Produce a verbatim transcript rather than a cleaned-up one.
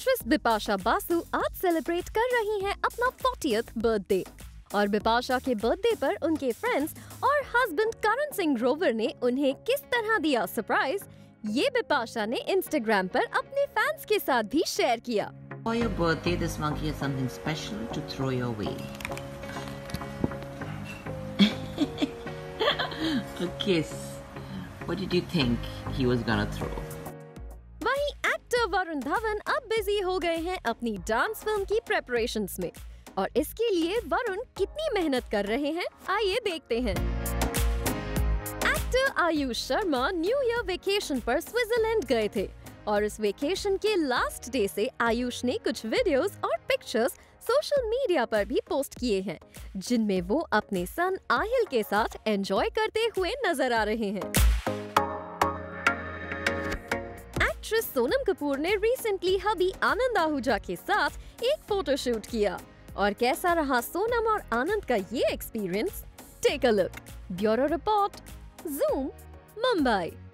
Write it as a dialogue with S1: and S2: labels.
S1: Actress Bipasha Basu आज celebrate कर रही हैं अपना फोर्टियथ बर्थडे और बिपाशा के बर्थडे पर उनके फ्रेंड्स और हस्बैंड करण सिंह ग्रोवर ने उन्हें किस तरह दिया सरप्राइज, ये बिपाशा ने इंस्टाग्राम पर अपने फैंस के साथ भी शेयर किया।
S2: For your birthday, this monkey has something special to throw your way. A kiss. What did you think he was gonna throw?
S1: वहीं एक्टर वरुण धवन अब बिजी हो गए हैं अपनी डांस फिल्म की प्रेपरेशंस में और इसके लिए वरुण कितनी मेहनत कर रहे हैं, आइए देखते हैं। Actor Ayush Sharma new year vacation पर स्विट्जरलैंड गए थे और इस वेकेशन के लास्ट डे से आयुष ने कुछ वीडियोस और पिक्चर्स सोशल मीडिया पर भी पोस्ट किए हैं, जिनमें वो अपने सन आहिल के साथ एंजॉय करते हुए नजर आ रहे हैं। एक्ट्रेस सोनम कपूर ने रिसेंटली हबी आनंद आहूजा के साथ एक फोटो शूट किया और कैसा रहा सोनम और आनंद का ये experience, take a look. Bureau report, Zoom, Mumbai.